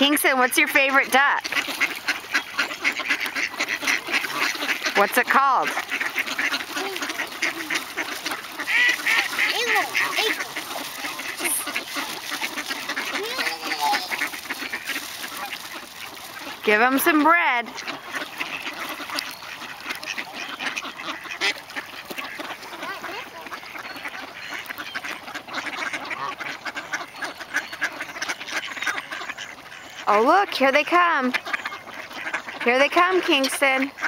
Kingston, what's your favorite duck? What's it called? Give him some bread. Oh look, here they come. Here they come, Kingston.